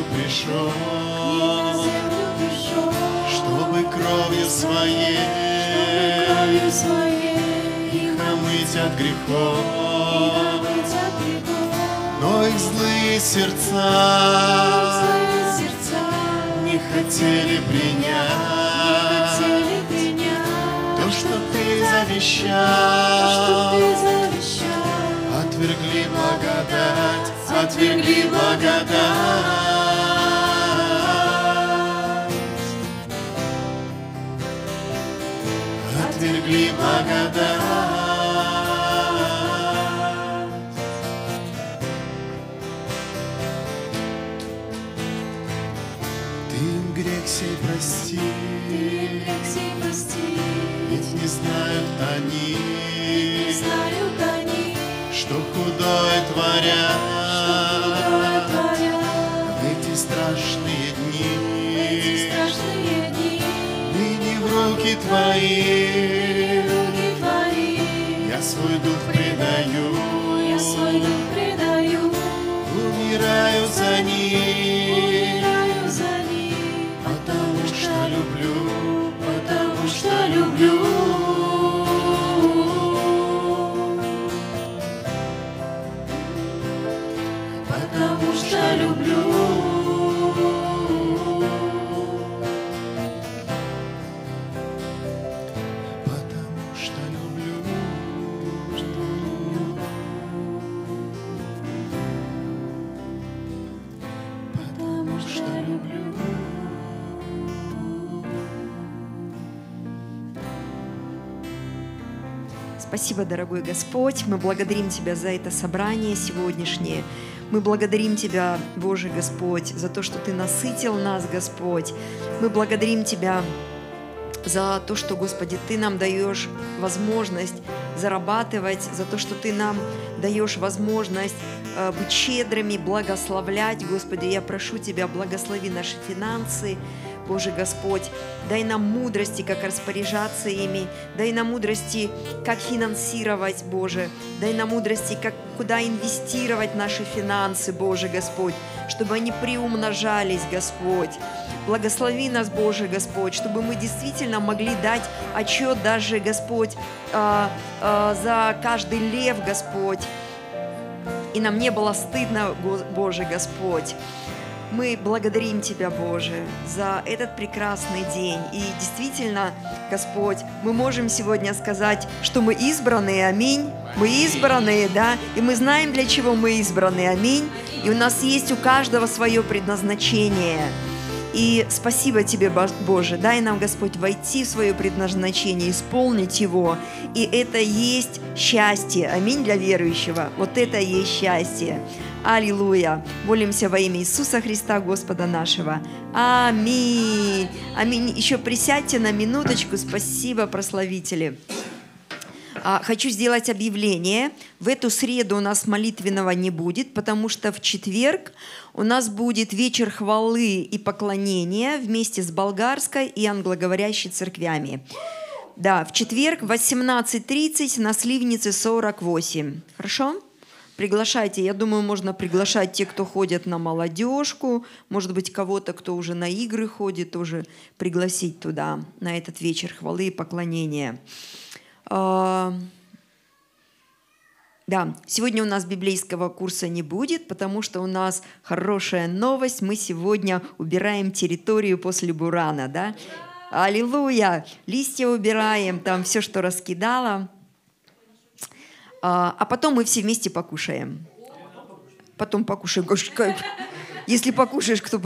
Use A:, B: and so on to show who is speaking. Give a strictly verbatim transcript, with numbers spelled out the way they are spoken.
A: землю пришел, чтобы кровью своей их омыть от грехов. Но их злые сердца не хотели принять то, что ты завещал. Отвергли благодать, отвергли благодать, отвергли благодать. Ты им грех сей прости, ведь не знают они, что худое творят в эти страшные дни. Ныне в руки твои я свой дух предаю, умираю за них, потому что люблю, потому что люблю. Потому что люблю, потому что люблю, потому что люблю.
B: Спасибо, дорогой Господь. Мы благодарим Тебя за это собрание сегодняшнее. Мы благодарим Тебя, Боже Господь, за то, что Ты насытил нас, Господь. Мы благодарим Тебя за то, что, Господи, Ты нам даешь возможность зарабатывать, за то, что Ты нам даешь возможность э, быть щедрыми, благословлять. Господи, я прошу Тебя, благослови наши финансы, Боже Господь, дай нам мудрости, как распоряжаться ими, дай нам мудрости, как финансировать, Боже, дай нам мудрости, как, куда инвестировать наши финансы, Боже Господь, чтобы они приумножались, Господь. Благослови нас, Боже Господь, чтобы мы действительно могли дать отчет даже, Господь, э, э, за каждый лев, Господь, и нам не было стыдно, Боже Господь. Мы благодарим Тебя, Боже, за этот прекрасный день. И действительно, Господь, мы можем сегодня сказать, что мы избранные, аминь. Мы избранные, да, и мы знаем, для чего мы избраны, аминь. И у нас есть у каждого свое предназначение. И спасибо Тебе, Боже, дай нам, Господь, войти в свое предназначение, исполнить его. И это есть счастье, аминь, для верующего. Вот это и есть счастье. Аллилуйя! Молимся во имя Иисуса Христа, Господа нашего. Аминь! Аминь! Еще присядьте на минуточку. Спасибо, прославители. Хочу сделать объявление. В эту среду у нас молитвенного не будет, потому что в четверг у нас будет вечер хвалы и поклонения вместе с болгарской и англоговорящей церквями. Да, в четверг в восемнадцать тридцать на Сливнице сорок восемь. Хорошо? Приглашайте. Я думаю, можно приглашать тех, кто ходят на молодежку, может быть, кого-то, кто уже на игры ходит, тоже пригласить туда, на этот вечер хвалы и поклонения. Да, сегодня у нас библейского курса не будет, потому что у нас хорошая новость. Мы сегодня убираем территорию после бурана, да? Аллилуйя! Листья убираем, там все, что раскидало. А потом мы все вместе покушаем. Потом покушаем. Если покушаешь, кто